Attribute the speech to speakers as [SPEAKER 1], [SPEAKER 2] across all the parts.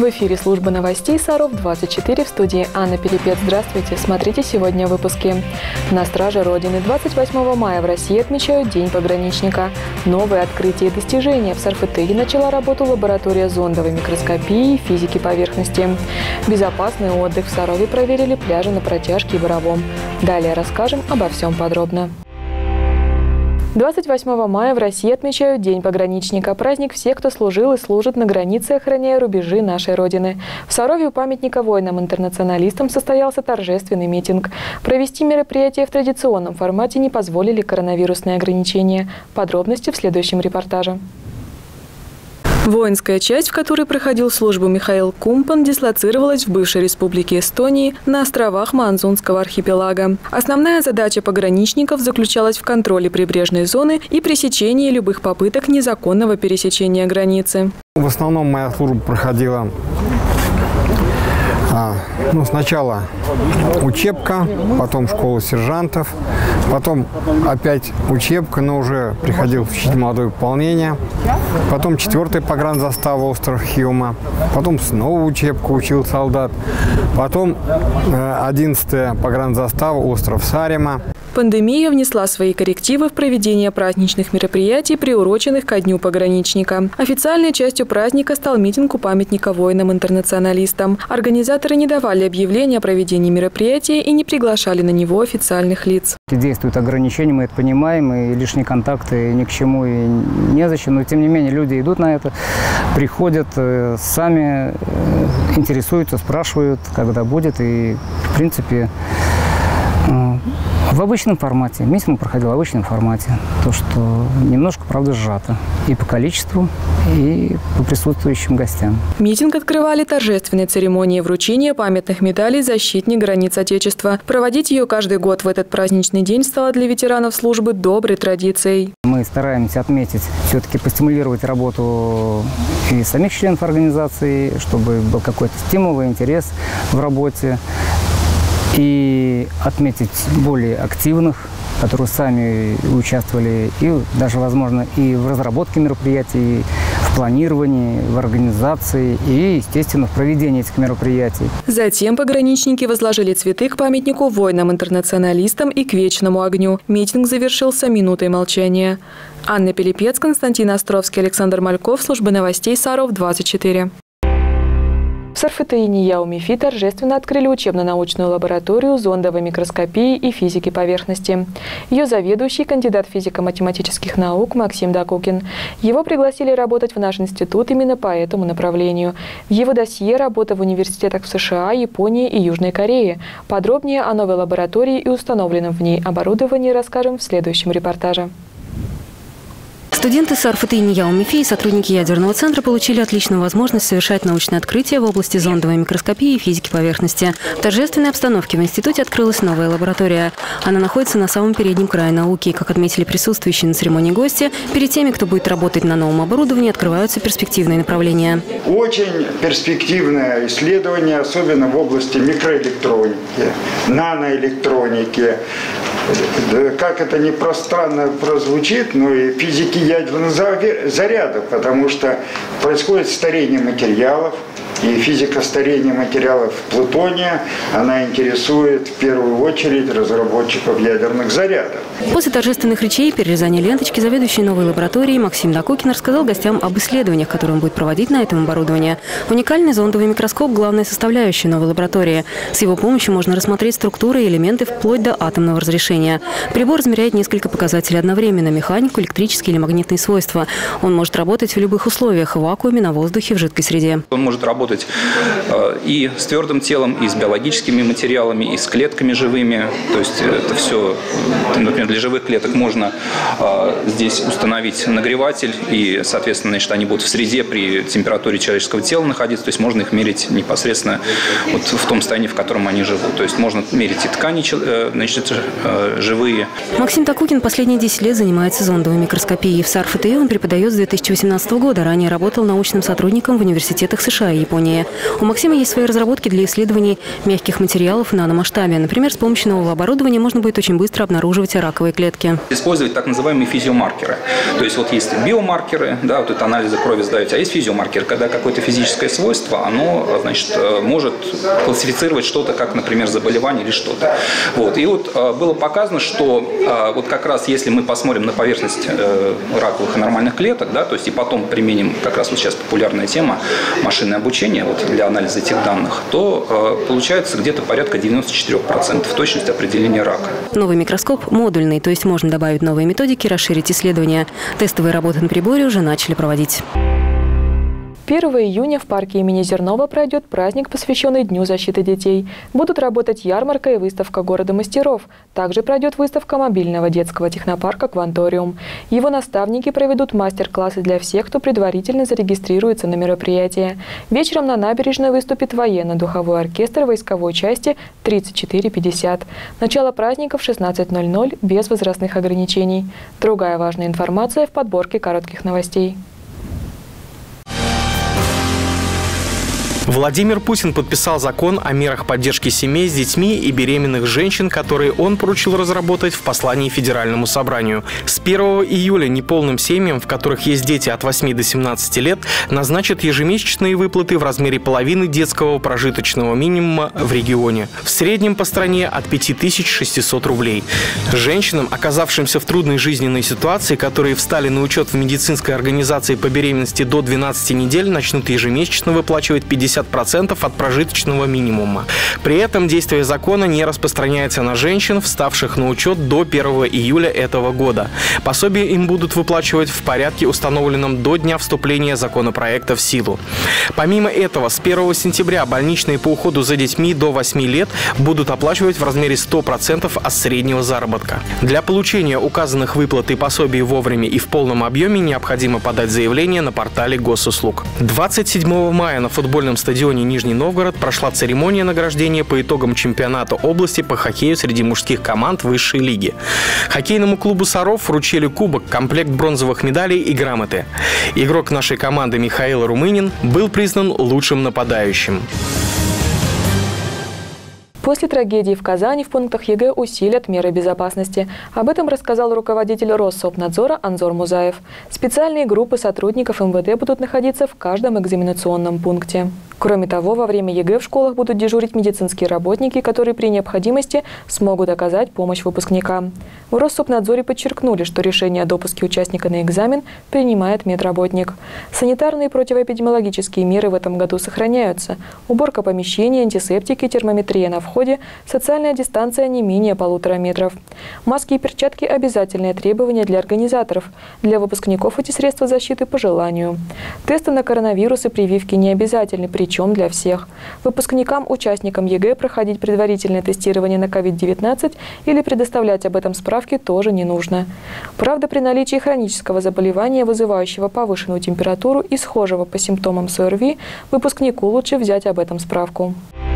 [SPEAKER 1] В эфире служба новостей Саров-24, в студии Анна Пилипец. Здравствуйте. Смотрите сегодня в выпуске. На страже Родины 28 мая в России отмечают День пограничника. Новые открытия и достижения. В Сарфетыге начала работу лаборатория зондовой микроскопии и физики поверхности. Безопасный отдых. В Сарове проверили пляжи на Протяжке и Боровом. Далее расскажем обо всем подробно. 28 мая в России отмечают День пограничника. Праздник всех, кто служил и служит на границе, охраняя рубежи нашей Родины. В Сарове у памятника воинам-интернационалистам состоялся торжественный митинг. Провести мероприятие в традиционном формате не позволили коронавирусные ограничения. Подробности в следующем репортаже. Воинская часть, в которой проходил службу Михаил Кумпан, дислоцировалась в бывшей республике Эстонии на островах Манзунского архипелага. Основная задача пограничников заключалась в контроле прибрежной зоны и пресечении любых попыток незаконного пересечения границы.
[SPEAKER 2] В основном моя служба проходила сначала учебка, потом школа сержантов, потом опять учебка, но уже приходил учить молодое пополнение, потом 4-я погранзастава остров Хиума, потом снова учебку учил солдат, потом 11-я погранзастава остров Сааремаа.
[SPEAKER 1] Пандемия внесла свои коррективы в проведение праздничных мероприятий, приуроченных ко Дню пограничника. Официальной частью праздника стал митинг у памятника воинам-интернационалистам. Организаторы не давали объявления о проведении мероприятия и не приглашали на него официальных лиц.
[SPEAKER 3] Действуют ограничения, мы это понимаем, и лишние контакты ни к чему и незачем. Но тем не менее люди идут на это, приходят, сами интересуются, спрашивают, когда будет. И в принципе в обычном формате. Митинг проходил в обычном формате. То, что немножко, правда, сжато. И по количеству, и по присутствующим гостям.
[SPEAKER 1] Митинг открывали торжественной церемонией вручения памятных медалей «Защитник границ Отечества». Проводить ее каждый год в этот праздничный день стало для ветеранов службы доброй традицией. Мы
[SPEAKER 3] стараемся отметить, все-таки постимулировать работу и самих членов организации, чтобы был какой-то стимул и интерес в работе. И отметить более активных, которые сами участвовали и даже, возможно, и в разработке мероприятий, и в планировании, в организации и, естественно, в проведении этих мероприятий.
[SPEAKER 1] Затем пограничники возложили цветы к памятнику воинам-интернационалистам и к вечному огню. Митинг завершился минутой молчания. Анна Пилипец, Константин Островский, Александр Мальков, служба новостей Саров-24. В Сарфетыге Яумифи торжественно открыли учебно-научную лабораторию зондовой микроскопии и физики поверхности. Ее заведующий, кандидат физико-математических наук Максим Дакукин. Его пригласили работать в наш институт именно по этому направлению. В его досье работа в университетах в США, Японии и Южной Корее. Подробнее о новой лаборатории и установленном в ней оборудовании расскажем в следующем репортаже.
[SPEAKER 4] Студенты Сарфетыге Яумифи и сотрудники ядерного центра получили отличную возможность совершать научные открытия в области зондовой микроскопии и физики поверхности. В торжественной обстановке в институте открылась новая лаборатория. Она находится на самом переднем крае науки. Как отметили присутствующие на церемонии гости, перед теми, кто будет работать на новом оборудовании, открываются перспективные направления.
[SPEAKER 5] Очень перспективное исследование, особенно в области микроэлектроники, наноэлектроники. Как это не пространно прозвучит, но и физики ядерных зарядов, потому что происходит старение материалов, и физика старения материалов плутония, она интересует в первую очередь разработчиков ядерных зарядов.
[SPEAKER 4] После торжественных речей и перерезания ленточки заведующий новой лабораторией Максим Дакукин рассказал гостям об исследованиях, которые он будет проводить на этом оборудовании. Уникальный зондовый микроскоп – главная составляющая новой лаборатории. С его помощью можно рассмотреть структуры и элементы вплоть до атомного разрешения. Прибор измеряет несколько показателей одновременно – механику, электрические или магнитные свойства. Он может работать в любых условиях – в вакууме, на воздухе, в жидкой среде.
[SPEAKER 6] Он может работать и с твердым телом, и с биологическими материалами, и с клетками живыми. То есть это все, например, для живых клеток можно здесь установить нагреватель, и, соответственно, значит, они будут в среде при температуре человеческого тела находиться. То есть можно их мерить непосредственно вот в том состоянии, в котором они живут. То есть можно мерить и ткани, значит, живые.
[SPEAKER 4] Максим Дакукин последние 10 лет занимается зондовой микроскопией. В Сарфетыге он преподает с 2018 года. Ранее работал научным сотрудником в университетах США и Японии. Японии. У Максима есть свои разработки для исследований мягких материалов в наномасштабе. Например, с помощью нового оборудования можно будет очень быстро обнаруживать раковые клетки.
[SPEAKER 6] Использовать так называемые физиомаркеры. То есть вот есть биомаркеры, да, вот это анализы крови сдаете, а есть физиомаркеры, когда какое-то физическое свойство, оно, значит, может классифицировать что-то, как, например, заболевание или что-то. Вот. И вот было показано, что вот как раз если мы посмотрим на поверхность раковых и нормальных клеток, да, то есть и потом применим, как раз вот сейчас популярная тема, машинное обучение вот, для анализа этих данных, то получается где-то порядка 94% точность определения рака.
[SPEAKER 4] Новый микроскоп модульный, то есть можно добавить новые методики, расширить исследования. Тестовые работы на приборе уже начали проводить.
[SPEAKER 1] 1 июня в парке имени Зернова пройдет праздник, посвященный Дню защиты детей. Будут работать ярмарка и выставка города мастеров. Также пройдет выставка мобильного детского технопарка «Кванториум». Его наставники проведут мастер-классы для всех, кто предварительно зарегистрируется на мероприятие. Вечером на набережной выступит военно-духовой оркестр войсковой части 3450. Начало праздника в 16:00 без возрастных ограничений. Другая важная информация в подборке коротких новостей.
[SPEAKER 7] Владимир Путин подписал закон о мерах поддержки семей с детьми и беременных женщин, которые он поручил разработать в послании Федеральному собранию. С 1 июля неполным семьям, в которых есть дети от 8 до 17 лет, назначат ежемесячные выплаты в размере половины детского прожиточного минимума в регионе. В среднем по стране от 5600 рублей. Женщинам, оказавшимся в трудной жизненной ситуации, которые встали на учет в медицинской организации по беременности до 12 недель, начнут ежемесячно выплачивать 50% от прожиточного минимума. При этом действие закона не распространяется на женщин, вставших на учет до 1 июля этого года. Пособия им будут выплачивать в порядке, установленном до дня вступления законопроекта в силу. Помимо этого, с 1 сентября больничные по уходу за детьми до 8 лет будут оплачивать в размере 100% от среднего заработка. Для получения указанных выплат и пособий вовремя и в полном объеме необходимо подать заявление на портале госуслуг. 27 мая на футбольном стадионе Нижний Новгород прошла церемония награждения по итогам чемпионата области по хоккею среди мужских команд высшей лиги. Хоккейному клубу «Саров» вручили кубок, комплект бронзовых медалей и грамоты. Игрок нашей команды Михаил Румынин был признан лучшим нападающим.
[SPEAKER 1] После трагедии в Казани в пунктах ЕГЭ усилят меры безопасности. Об этом рассказал руководитель Россобнадзора Анзор Музаев. Специальные группы сотрудников МВД будут находиться в каждом экзаменационном пункте. Кроме того, во время ЕГЭ в школах будут дежурить медицинские работники, которые при необходимости смогут оказать помощь выпускникам. В Россобнадзоре подчеркнули, что решение о допуске участника на экзамен принимает медработник. Санитарные и противоэпидемиологические меры в этом году сохраняются. Уборка помещений, антисептики, термометрия на входе, социальная дистанция не менее 1,5 метров. Маски и перчатки – обязательные требования для организаторов. Для выпускников эти средства защиты по желанию. Тесты на коронавирус и прививки не обязательны, причем для всех. Выпускникам, участникам ЕГЭ проходить предварительное тестирование на COVID-19 или предоставлять об этом справки тоже не нужно. Правда, при наличии хронического заболевания, вызывающего повышенную температуру и схожего по симптомам с ОРВИ, выпускнику лучше взять об этом справку.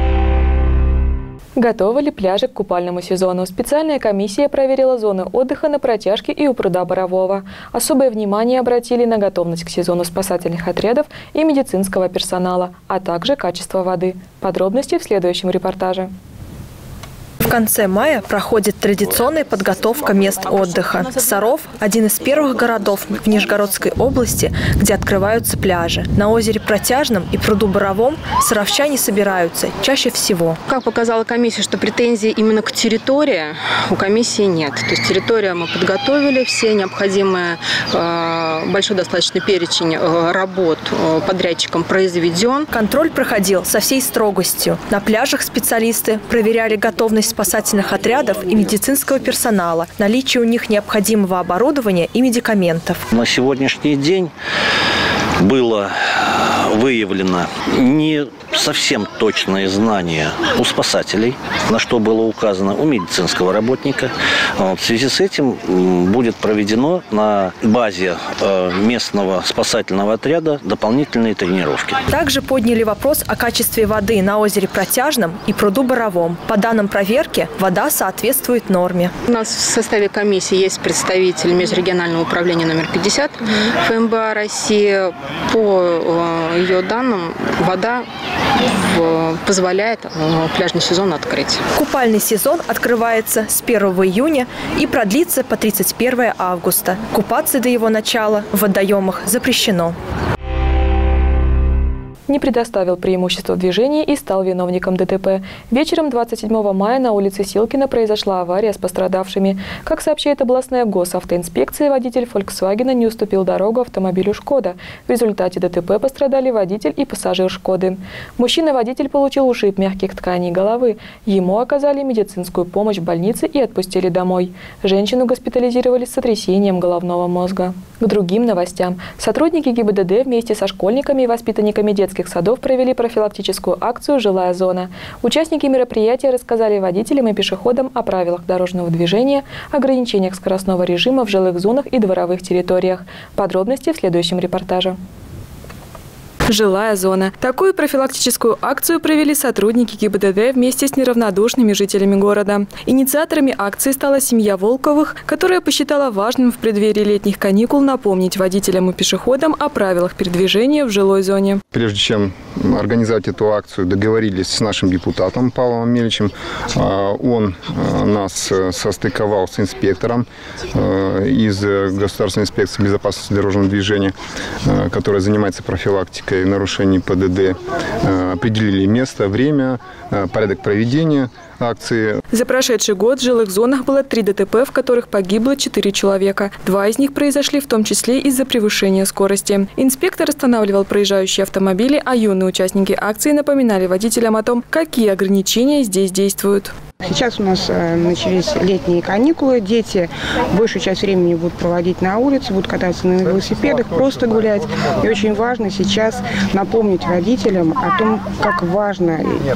[SPEAKER 1] Готовы ли пляжи к купальному сезону? Специальная комиссия проверила зоны отдыха на Протяжке и у пруда Борового. Особое внимание обратили на готовность к сезону спасательных отрядов и медицинского персонала, а также качество воды. Подробности в следующем репортаже.
[SPEAKER 8] В конце мая проходит традиционная подготовка мест отдыха. Саров – один из первых городов в Нижегородской области, где открываются пляжи. На озере Протяжном и пруду Боровом саровчане собираются чаще всего.
[SPEAKER 9] Как показала комиссия, что претензий именно к территории у комиссии нет. То есть территорию мы подготовили, все необходимые, большой достаточно перечень работ подрядчиком произведен.
[SPEAKER 8] Контроль проходил со всей строгостью. На пляжах специалисты проверяли готовность спасательных отрядов и медицинского персонала, наличие у них необходимого оборудования и медикаментов.
[SPEAKER 10] На сегодняшний день было выявлено совсем точные знания у спасателей, на что было указано, у медицинского работника. В связи с этим будет проведено на базе местного спасательного отряда дополнительные тренировки.
[SPEAKER 8] Также подняли вопрос о качестве воды на озере Протяжном и пруду Боровом. По данным проверки, вода соответствует норме.
[SPEAKER 9] У нас в составе комиссии есть представитель межрегионального управления номер 50 ФМБА России. По ее данным, вода позволяет пляжный сезон открыть.
[SPEAKER 8] Купальный сезон открывается с 1 июня и продлится по 31 августа. Купаться до его начала в водоемах запрещено.
[SPEAKER 1] Не предоставил преимущество в движении и стал виновником ДТП. Вечером 27 мая на улице Силкина произошла авария с пострадавшими. Как сообщает областная госавтоинспекция, водитель «Фольксвагена» не уступил дорогу автомобилю «Шкода». В результате ДТП пострадали водитель и пассажир «Шкоды». Мужчина-водитель получил ушиб мягких тканей головы. Ему оказали медицинскую помощь в больнице и отпустили домой. Женщину госпитализировали с сотрясением головного мозга. К другим новостям. Сотрудники ГИБДД вместе со школьниками и воспитанниками детских садов провели профилактическую акцию «Жилая зона». Участники мероприятия рассказали водителям и пешеходам о правилах дорожного движения, ограничениях скоростного режима в жилых зонах и дворовых территориях. Подробности в следующем репортаже. Жилая зона. Такую профилактическую акцию провели сотрудники ГИБДД вместе с неравнодушными жителями города. Инициаторами акции стала семья Волковых, которая посчитала важным в преддверии летних каникул напомнить водителям и пешеходам о правилах передвижения в жилой зоне.
[SPEAKER 11] Прежде чем организовать эту акцию, договорились с нашим депутатом Павлом Меличем. Он нас состыковал с инспектором из Государственной инспекции безопасности дорожного движения, которая занимается профилактикой нарушений ПДД. Определили место, время, порядок проведения акции.
[SPEAKER 1] За прошедший год в жилых зонах было 3 ДТП, в которых погибло 4 человека. 2 из них произошли в том числе из-за превышения скорости. Инспектор останавливал проезжающие автомобили, а юные участники акции напоминали водителям о том, какие ограничения здесь действуют.
[SPEAKER 12] Сейчас у нас начались летние каникулы. Дети большую часть времени будут проводить на улице, будут кататься на велосипедах, просто гулять. И очень важно сейчас напомнить водителям о том, как важно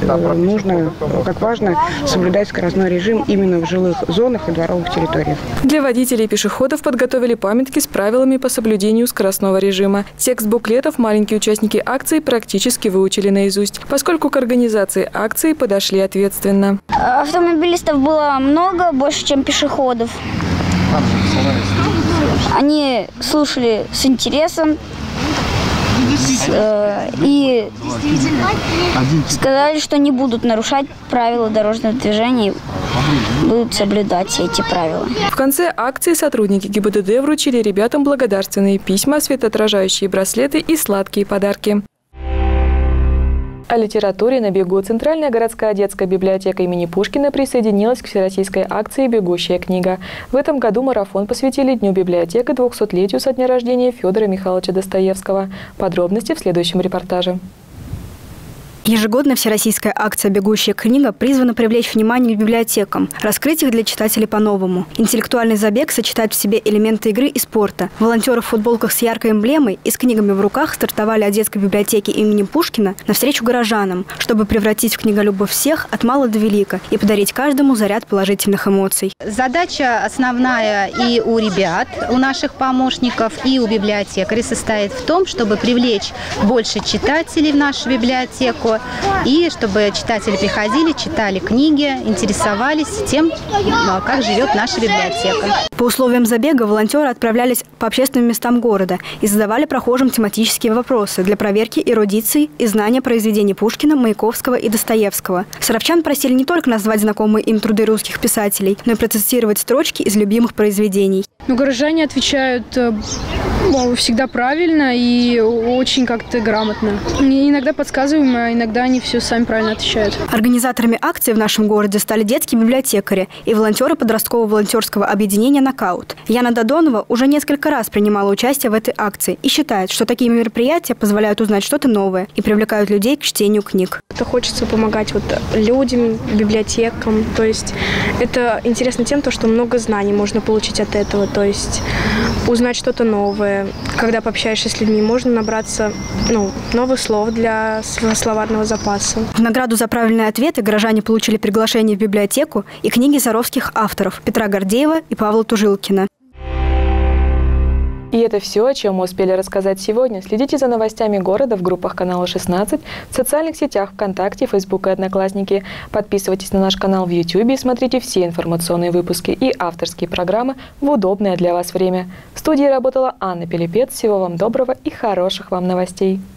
[SPEAKER 12] соблюдать скоростной режим именно в жилых зонах и дворовых территориях.
[SPEAKER 1] Для водителей и пешеходов подготовили памятки с правилами по соблюдению скоростного режима. Текст буклетов маленькие участники акции практически выучили наизусть, поскольку к организации акции подошли ответственно.
[SPEAKER 13] Автомобилистов было много, больше, чем пешеходов. Они слушали с интересом и сказали, что не будут нарушать правила дорожного движения, будут соблюдать все эти правила.
[SPEAKER 1] В конце акции сотрудники ГИБДД вручили ребятам благодарственные письма, светоотражающие браслеты и сладкие подарки. О литературе на бегу. Центральная городская детская библиотека имени Пушкина присоединилась к всероссийской акции «Бегущая книга». В этом году марафон посвятили Дню библиотек и 200-летию со дня рождения Федора Михайловича Достоевского. Подробности в следующем репортаже.
[SPEAKER 14] Ежегодная всероссийская акция «Бегущая книга» призвана привлечь внимание к библиотекам, раскрыть их для читателей по-новому. Интеллектуальный забег сочетает в себе элементы игры и спорта. Волонтеры в футболках с яркой эмблемой и с книгами в руках стартовали от детской библиотеки имени Пушкина навстречу горожанам, чтобы превратить в книголюбов всех от мала до велика и подарить каждому заряд положительных эмоций.
[SPEAKER 15] Задача основная и у ребят, у наших помощников, и у библиотекарей состоит в том, чтобы привлечь больше читателей в нашу библиотеку, и чтобы читатели приходили, читали книги, интересовались тем, как живет наша библиотека.
[SPEAKER 14] По условиям забега волонтеры отправлялись по общественным местам города и задавали прохожим тематические вопросы для проверки эрудиции и знания произведений Пушкина, Маяковского и Достоевского. Саровчан просили не только назвать знакомые им труды русских писателей, но и процитировать строчки из любимых произведений.
[SPEAKER 16] Горожане отвечают всегда правильно и очень как-то грамотно. Иногда подсказываем, а иногда они все сами правильно отвечают.
[SPEAKER 14] Организаторами акции в нашем городе стали детские библиотекари и волонтеры подросткового волонтерского объединения «Нокаут». Яна Додонова уже несколько раз принимала участие в этой акции и считает, что такие мероприятия позволяют узнать что-то новое и привлекают людей к чтению книг.
[SPEAKER 16] Хочется помогать людям, библиотекам. То есть это интересно тем, что много знаний можно получить от этого. То есть узнать что-то новое, где, когда пообщаешься с людьми, можно набраться новых слов для словарного запаса.
[SPEAKER 14] В награду за правильные ответы горожане получили приглашение в библиотеку и книги саровских авторов Петра Гордеева и Павла Тужилкина.
[SPEAKER 1] И это все, о чем мы успели рассказать сегодня. Следите за новостями города в группах канала 16, в социальных сетях ВКонтакте, Фейсбук и Одноклассники. Подписывайтесь на наш канал в YouTube и смотрите все информационные выпуски и авторские программы в удобное для вас время. В студии работала Анна Пилипец. Всего вам доброго и хороших вам новостей.